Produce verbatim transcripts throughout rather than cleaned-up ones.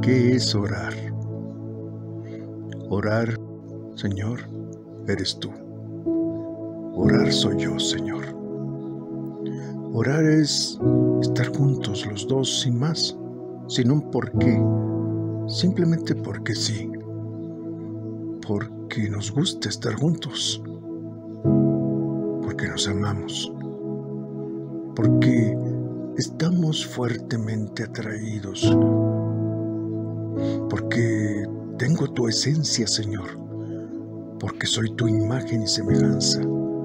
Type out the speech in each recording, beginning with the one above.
¿qué es orar? Orar, Señor, eres tú. Orar soy yo, Señor. Orar es estar juntos los dos sin más, sin un porqué, simplemente porque sí, porque nos gusta estar juntos, porque nos amamos, porque estamos fuertemente atraídos, porque tengo tu esencia, Señor, porque soy tu imagen y semejanza.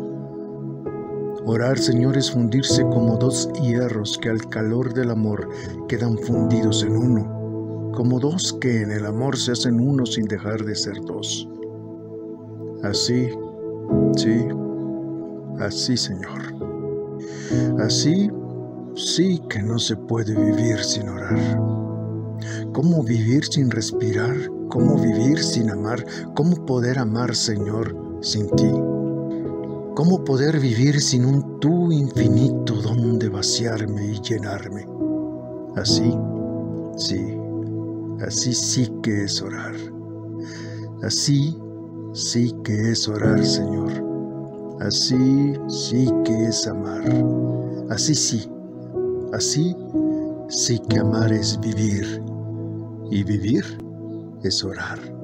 Orar, Señor, es fundirse como dos hierros que al calor del amor quedan fundidos en uno, como dos que en el amor se hacen uno sin dejar de ser dos. Así, sí, así, Señor. Así, sí que no se puede vivir sin orar. ¿Cómo vivir sin respirar? ¿Cómo vivir sin amar? ¿Cómo poder amar, Señor, sin ti? ¿Cómo poder vivir sin un tú infinito donde vaciarme y llenarme? Así, sí, así sí que es orar. Así sí que es orar, Señor. Así sí que es amar. Así sí, así sí que amar es vivir. Y vivir es orar.